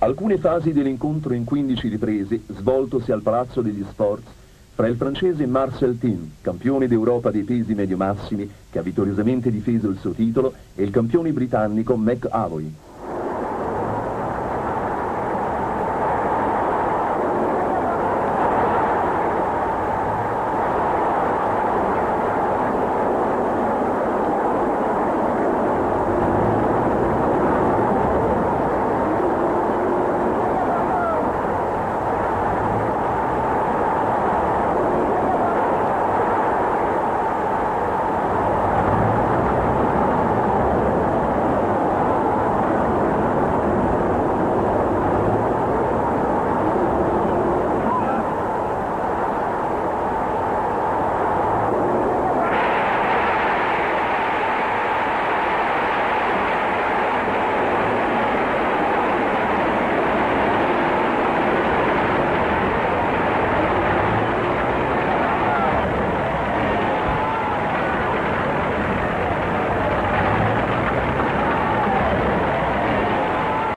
Alcune fasi dell'incontro in 15 riprese, svoltosi al Palazzo degli Sports, fra il francese Marcel Tin, campione d'Europa dei pesi medio-massimi, che ha vittoriosamente difeso il suo titolo, e il campione britannico McAvoy.